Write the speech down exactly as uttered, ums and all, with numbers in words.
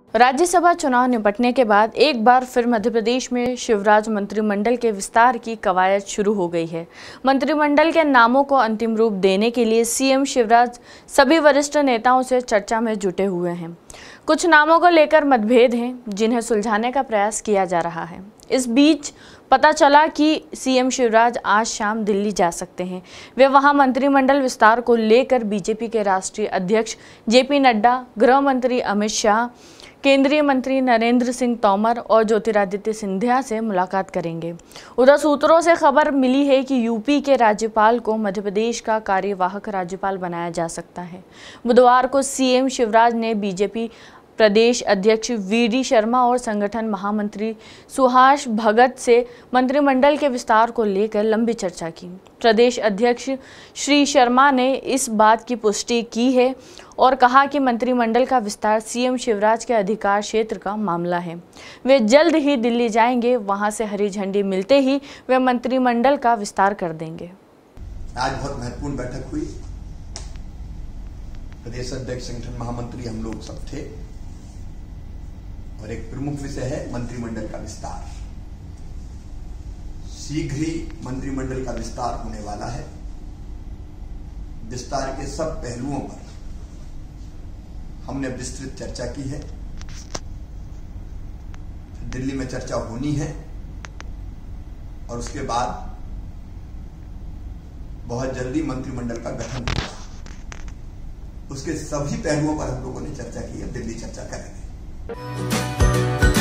राज्यसभा चुनाव निपटने के बाद एक बार फिर मध्य प्रदेश में शिवराज मंत्रिमंडल के विस्तार की कवायद शुरू हो गई है। मंत्रिमंडल के नामों को अंतिम रूप देने के लिए सीएम शिवराज सभी वरिष्ठ नेताओं से चर्चा में जुटे हुए हैं। कुछ नामों को लेकर मतभेद हैं, जिन्हें सुलझाने का प्रयास किया जा रहा है। इस बीच पता चला कि सीएम शिवराज आज शाम दिल्ली जा सकते हैं। वे वहां मंत्रिमंडल विस्तार को लेकर बीजेपी के राष्ट्रीय अध्यक्ष जेपी नड्डा, गृह मंत्री अमित शाह, केंद्रीय मंत्री नरेंद्र सिंह तोमर और ज्योतिरादित्य सिंधिया से मुलाकात करेंगे। उधर सूत्रों से खबर मिली है कि यूपी के राज्यपाल को मध्य प्रदेश का कार्यवाहक राज्यपाल बनाया जा सकता है। बुधवार को सीएम शिवराज ने बीजेपी प्रदेश अध्यक्ष वी डी शर्मा और संगठन महामंत्री सुहास भगत से मंत्रिमंडल के विस्तार को लेकर लंबी चर्चा की। प्रदेश अध्यक्ष श्री शर्मा ने इस बात की पुष्टि की है और कहा कि मंत्रिमंडल का विस्तार सीएम शिवराज के अधिकार क्षेत्र का मामला है। वे जल्द ही दिल्ली जाएंगे, वहां से हरी झंडी मिलते ही वे मंत्रिमंडल का विस्तार कर देंगे। आज बहुत महत्वपूर्ण बैठक हुई। प्रदेश अध्यक्ष, संगठन महामंत्री हम लोग सब थे और एक प्रमुख विषय है मंत्रिमंडल का विस्तार। शीघ्र ही मंत्रिमंडल का विस्तार होने वाला है। विस्तार के सब पहलुओं पर हमने विस्तृत चर्चा की है। दिल्ली में चर्चा होनी है और उसके बाद बहुत जल्दी मंत्रिमंडल का गठन होगा। उसके सभी पहलुओं पर हम लोगों ने चर्चा की है। दिल्ली चर्चा करेंगे।